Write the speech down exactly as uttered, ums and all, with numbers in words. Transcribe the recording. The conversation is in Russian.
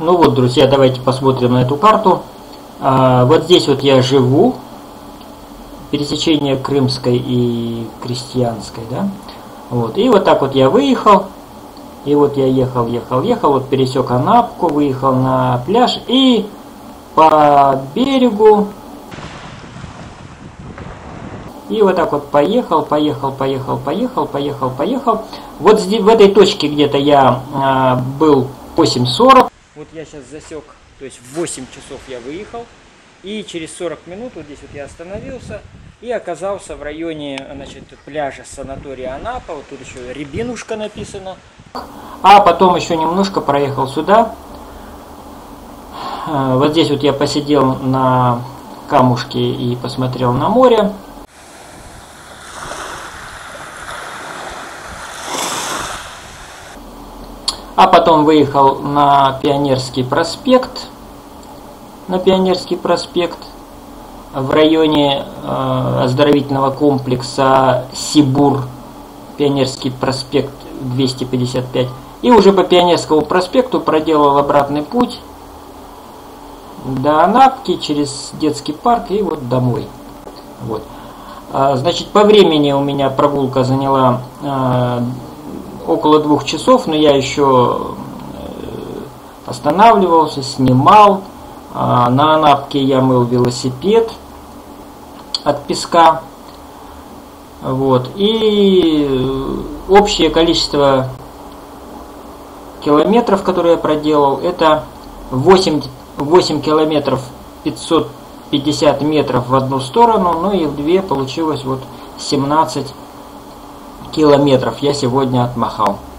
Ну вот, друзья, давайте посмотрим на эту карту. А, вот здесь вот я живу. Пересечение Крымской и Крестьянской, да. Вот. И вот так вот я выехал. И вот я ехал, ехал, ехал. Вот пересек Анапку, выехал на пляж. И по берегу. И вот так вот поехал, поехал, поехал, поехал, поехал, поехал. Вот здесь, в этой точке где-то я а, был восемь сорок. Вот я сейчас засек, то есть в восемь часов я выехал. И через сорок минут вот здесь вот я остановился и оказался в районе, значит, пляжа санатория Анапа. Вот тут еще Рябинушка написано. А потом еще немножко проехал сюда. Вот здесь вот я посидел на камушке и посмотрел на море. А потом выехал на Пионерский проспект. На Пионерский проспект в районе э, оздоровительного комплекса Сибур. Пионерский проспект двести пятьдесят пять. И уже по Пионерскому проспекту проделал обратный путь до Анапки через детский парк и вот домой. Вот. А, значит, по времени у меня прогулка заняла э, около двух часов, но я еще останавливался, снимал. На Анапке я мыл велосипед от песка. Вот. И общее количество километров, которые я проделал, это восемь, восемь километров пятьсот пятьдесят метров в одну сторону, ну и в две получилось вот семнадцать километров я сегодня отмахал.